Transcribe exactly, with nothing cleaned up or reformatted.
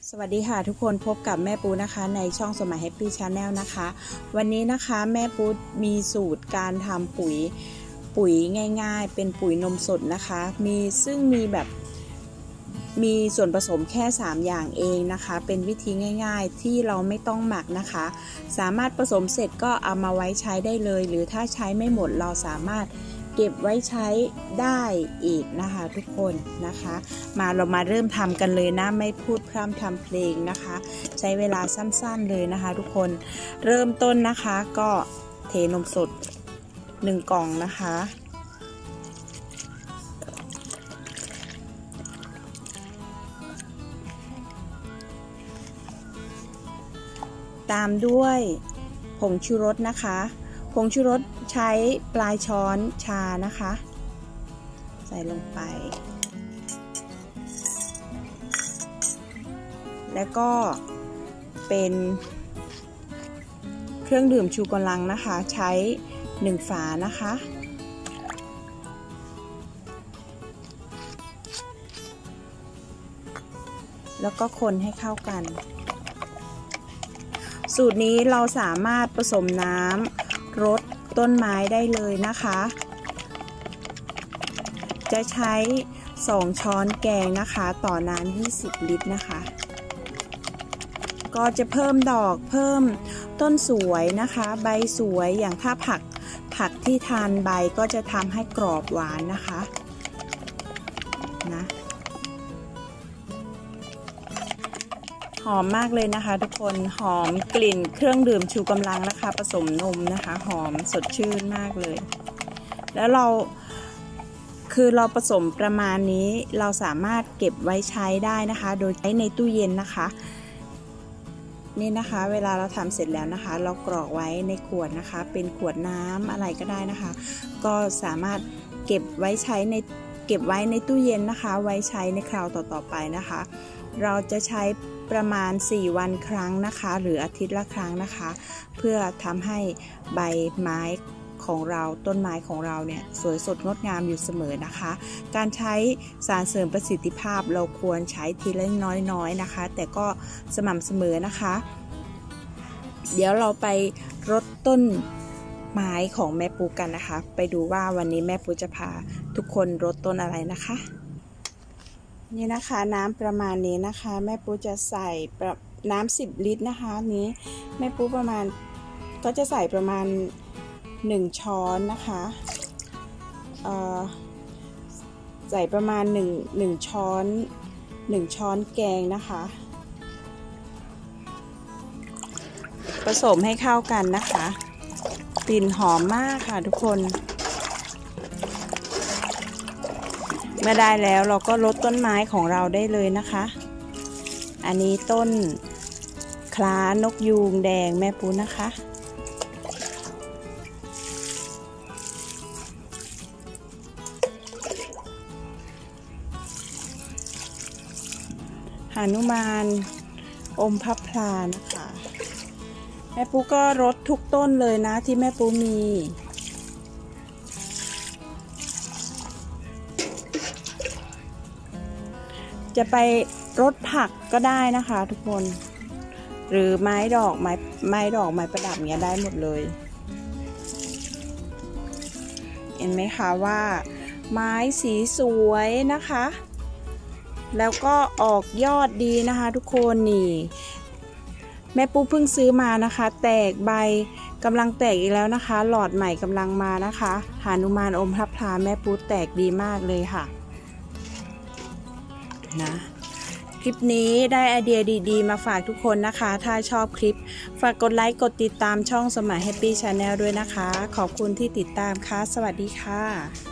สวัสดีค่ะทุกคนพบกับแม่ปูนะคะในช่องสมัยแฮปปี้ชาแนลนะคะวันนี้นะคะแม่ปูมีสูตรการทำปุ๋ยปุ๋ยง่ายๆเป็นปุ๋ยนมสดนะคะมีซึ่งมีแบบมีส่วนผสมแค่สามอย่างเองนะคะเป็นวิธีง่ายๆที่เราไม่ต้องหมักนะคะสามารถผสมเสร็จก็เอามาไว้ใช้ได้เลยหรือถ้าใช้ไม่หมดเราสามารถเก็บไว้ใช้ได้อีกนะคะทุกคนนะคะมาเรามาเริ่มทำกันเลยนะไม่พูดพร่ำทำเพลงนะคะใช้เวลาสั้นๆเลยนะคะทุกคนเริ่มต้นนะคะก็เทนมสดหนึ่งกล่องนะคะตามด้วยผงชูรสนะคะผงชูรสใช้ปลายช้อนชานะคะใส่ลงไปแล้วก็เป็นเครื่องดื่มชูกำลังนะคะใช้หนึ่งฝานะคะแล้วก็คนให้เข้ากันสูตรนี้เราสามารถผสมน้ำรดต้นไม้ได้เลยนะคะจะใช้สองช้อนแกงนะคะต่อน้ำยี่สิบลิตรนะคะก็จะเพิ่มดอกเพิ่มต้นสวยนะคะใบสวยอย่างถ้าผักผักที่ทานใบก็จะทำให้กรอบหวานนะคะนะหอมมากเลยนะคะทุกคนหอมกลิ่นเครื่องดื่มชูกำลังนะคะผสมนมนะคะหอมสดชื่นมากเลยแล้วเราคือเราผสมประมาณนี้เราสามารถเก็บไว้ใช้ได้นะคะโดยใช้ในตู้เย็นนะคะนี่นะคะเวลาเราทำเสร็จแล้วนะคะเรากรอกไว้ในขวดนะคะเป็นขวดน้ำอะไรก็ได้นะคะก็สามารถเก็บไว้ใช้ในเก็บไว้ในตู้เย็นนะคะไว้ใช้ในคราวต่อๆไปนะคะเราจะใช้ประมาณสี่วันครั้งนะคะหรืออาทิตย์ละครั้งนะคะเพื่อทำให้ใบไม้ของเราต้นไม้ของเราเนี่ยสวยสดงดงามอยู่เสมอนะคะการใช้สารเสริมประสิทธิภาพเราควรใช้ทีละน้อยๆนะคะแต่ก็สม่ำเสมอนะคะเดี๋ยวเราไปรดต้นไม้ของแม่ปูกันนะคะไปดูว่าวันนี้แม่ปูจะพาทุกคนรดต้นอะไรนะคะนี่นะคะน้ำประมาณนี้นะคะแม่ปูจะใส่น้ำสิบลิตรนะคะนี้แม่ปูประมาณก็จะใส่ประมาณหนึ่งช้อนนะคะใส่ประมาณหนึ่งหนึ่งช้อนหนึ่งช้อนแกงนะคะผสมให้เข้ากันนะคะกลิ่นหอมมากค่ะทุกคนเมื่อได้แล้วเราก็รดต้นไม้ของเราได้เลยนะคะอันนี้ต้นคล้านกยูงแดงแม่ปูนะคะหนุมานอมพับพลานะคะแม่ปูก็รดทุกต้นเลยนะที่แม่ปูมีจะไปรดผักก็ได้นะคะทุกคนหรือไม้ดอกไม้ไม้ดอกไม้ประดับเนี้ยได้หมดเลยเห็นไหมคะว่าไม้สีสวยนะคะแล้วก็ออกยอดดีนะคะทุกคนนี่แม่ปูเพิ่งซื้อมานะคะแตกใบกำลังแตกอีกแล้วนะคะหลอดใหม่กำลังมานะคะหนุมานอมพระพลาแม่ปูแตกดีมากเลยค่ะนะคลิปนี้ได้ไอเดียดีๆมาฝากทุกคนนะคะถ้าชอบคลิปฝากกดไลค์กดติดตามช่องสมัยแฮปปี้ชาแนลด้วยนะคะขอบคุณที่ติดตามค่ะสวัสดีค่ะ